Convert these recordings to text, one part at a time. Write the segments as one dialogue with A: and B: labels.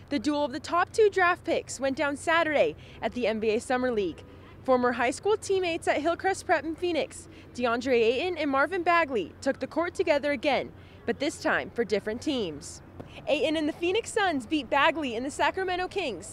A: The duel of the top two draft picks went down Saturday at the NBA Summer League. Former high school teammates at Hillcrest Prep in Phoenix, DeAndre Ayton and Marvin Bagley, took the court together again, but this time for different teams. Ayton and the Phoenix Suns beat Bagley and the Sacramento Kings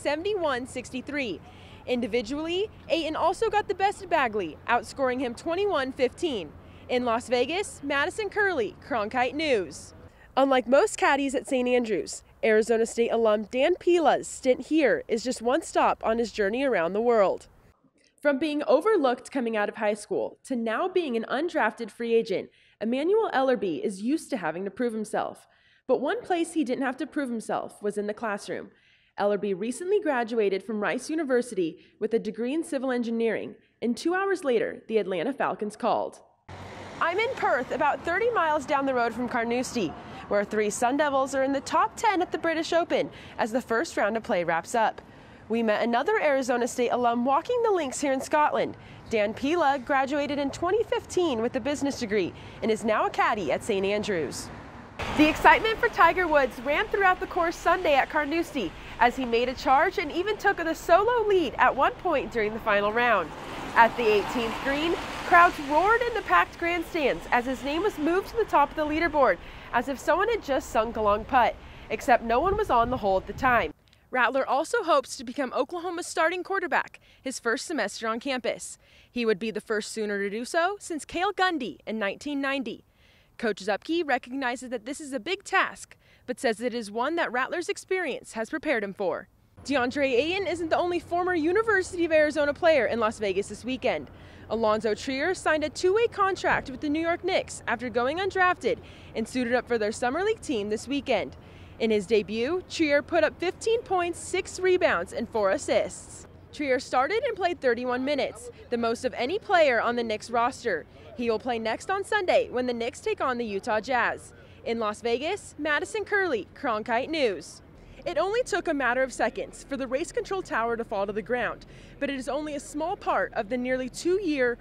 A: 71-63. Individually, Ayton also got the best of Bagley, outscoring him 21-15. In Las Vegas, Madison Curley, Cronkite News. Unlike most caddies at St. Andrews, Arizona State alum Dan Pila's stint here is just one stop on his journey around the world. From being overlooked coming out of high school to now being an undrafted free agent, Emmanuel Ellerbe is used to having to prove himself. But one place he didn't have to prove himself was in the classroom. Ellerbe recently graduated from Rice University with a degree in civil engineering, and 2 hours later, the Atlanta Falcons called. I'm in Perth, about 30 miles down the road from Carnoustie, where three Sun Devils are in the top 10 at the British Open as the first round of play wraps up. We met another Arizona State alum walking the links here in Scotland. Dan Pila graduated in 2015 with a business degree and is now a caddy at St. Andrews. The excitement for Tiger Woods ran throughout the course Sunday at Carnoustie as he made a charge and even took the solo lead at one point during the final round. At the 18th green, crowds roared in the packed grandstands as his name was moved to the top of the leaderboard as if someone had just sunk a long putt, except no one was on the hole at the time. Rattler also hopes to become Oklahoma's starting quarterback his first semester on campus. He would be the first Sooner to do so since Cale Gundy in 1990. Coach Zupke recognizes that this is a big task, but says it is one that Rattler's experience has prepared him for. DeAndre Ayton isn't the only former University of Arizona player in Las Vegas this weekend. Alonzo Trier signed a two-way contract with the New York Knicks after going undrafted and suited up for their Summer League team this weekend. In his debut, Trier put up 15 points, 6 rebounds, and 4 assists. Trier started and played 31 minutes, the most of any player on the Knicks roster. He will play next on Sunday when the Knicks take on the Utah Jazz. In Las Vegas, Madison Curley, Cronkite News. It only took a matter of seconds for the race control tower to fall to the ground, but it is only a small part of the nearly 2-year,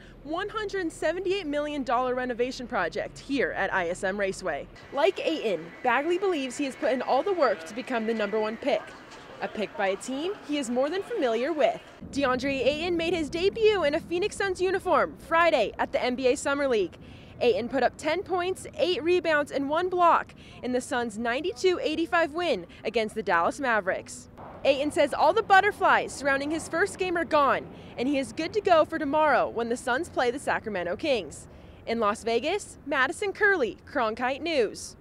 A: $178 million renovation project here at ISM Raceway. Like Ayton, Bagley believes he has put in all the work to become the #1 pick. A pick by a team he is more than familiar with. DeAndre Ayton made his debut in a Phoenix Suns uniform Friday at the NBA Summer League. Ayton put up 10 points, 8 rebounds, and 1 block in the Suns' 92-85 win against the Dallas Mavericks. Ayton says all the butterflies surrounding his first game are gone, and he is good to go for tomorrow when the Suns play the Sacramento Kings. In Las Vegas, Madison Curley, Cronkite News.